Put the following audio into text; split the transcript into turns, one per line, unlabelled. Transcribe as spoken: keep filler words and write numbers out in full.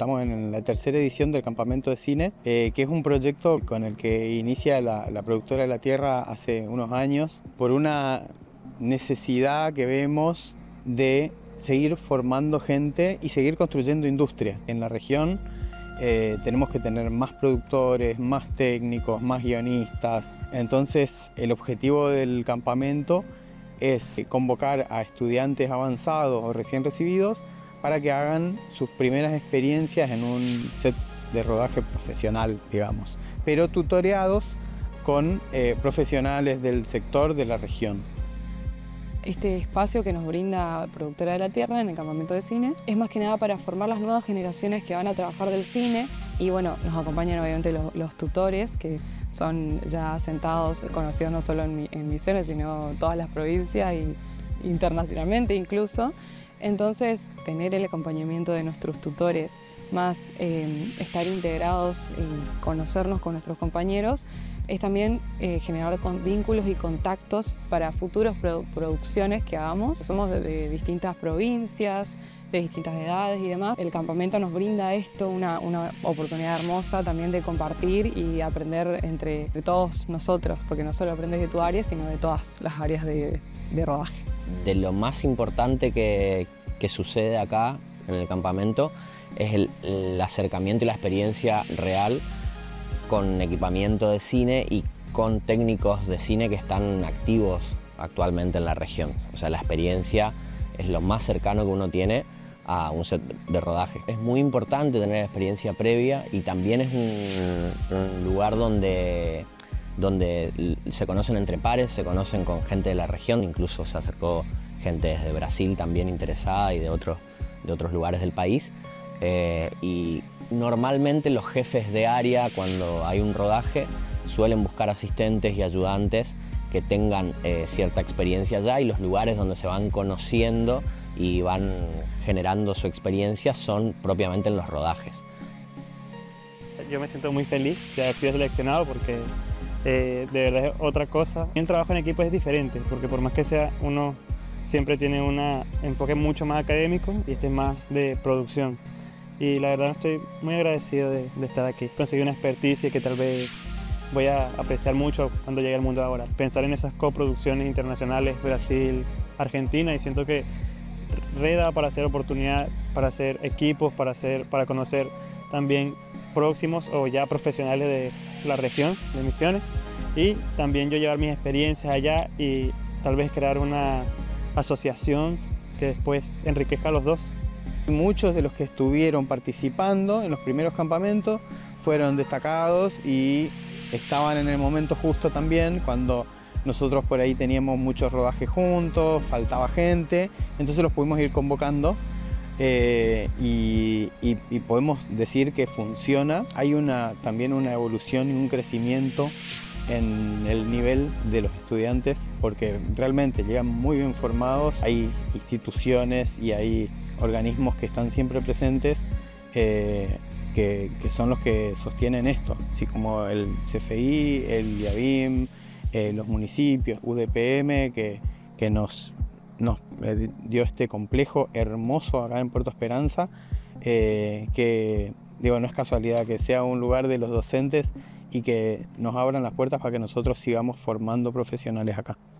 Estamos en la tercera edición del Campamento de Cine, eh, que es un proyecto con el que inicia la, la productora de La Tierra hace unos años por una necesidad que vemos de seguir formando gente y seguir construyendo industria. En la región eh, tenemos que tener más productores, más técnicos, más guionistas. Entonces el objetivo del campamento es convocar a estudiantes avanzados o recién recibidos para que hagan sus primeras experiencias en un set de rodaje profesional, digamos, pero tutoreados con eh, profesionales del sector de la región.
Este espacio que nos brinda Productora de la Tierra en el Campamento de Cine es más que nada para formar las nuevas generaciones que van a trabajar del cine y bueno, nos acompañan obviamente los, los tutores que son ya asentados, conocidos no solo en, en Misiones, sino todas las provincias e internacionalmente incluso. Entonces, tener el acompañamiento de nuestros tutores, más eh, estar integrados y conocernos con nuestros compañeros, es también eh, generar con vínculos y contactos para futuras produ producciones que hagamos. Somos de, de distintas provincias, de distintas edades y demás. El campamento nos brinda esto, una, una oportunidad hermosa también de compartir y aprender entre de todos nosotros, porque no solo aprendes de tu área, sino de todas las áreas de, de rodaje.
De lo más importante que, que sucede acá en el campamento es el, el acercamiento y la experiencia real con equipamiento de cine y con técnicos de cine que están activos actualmente en la región. O sea, la experiencia es lo más cercano que uno tiene a un set de rodaje. Es muy importante tener experiencia previa y también es un, un lugar donde, donde se conocen entre pares, se conocen con gente de la región, incluso se acercó gente desde Brasil también interesada y de otros, de otros lugares del país. Eh, y normalmente los jefes de área, cuando hay un rodaje, suelen buscar asistentes y ayudantes que tengan eh, cierta experiencia ya, y los lugares donde se van conociendo y van generando su experiencia son propiamente en los rodajes.
Yo me siento muy feliz de haber sido seleccionado porque eh, de verdad es otra cosa. El trabajo en equipo es diferente porque por más que sea, uno siempre tiene un enfoque mucho más académico y este es más de producción. Y la verdad estoy muy agradecido de, de estar aquí. Conseguí una experticia que tal vez voy a apreciar mucho cuando llegue al mundo ahora. Pensar en esas coproducciones internacionales, Brasil, Argentina, y siento que reda para hacer oportunidad, para hacer equipos, para, hacer, para conocer también próximos o ya profesionales de la región, de Misiones, y también yo llevar mis experiencias allá y tal vez crear una asociación que después enriquezca a los dos.
Muchos de los que estuvieron participando en los primeros campamentos fueron destacados y estaban en el momento justo también cuando nosotros por ahí teníamos muchos rodajes juntos, faltaba gente, entonces los pudimos ir convocando eh, y, y, y podemos decir que funciona. Hay una, también una evolución y un crecimiento en el nivel de los estudiantes porque realmente llegan muy bien formados, hay instituciones y hay organismos que están siempre presentes eh, que, que son los que sostienen esto, así como el C F I, el IABIM, eh, los municipios, U D P M, que, que nos, nos dio este complejo hermoso acá en Puerto Esperanza, eh, que digo, no es casualidad que sea un lugar de los docentes y que nos abran las puertas para que nosotros sigamos formando profesionales acá.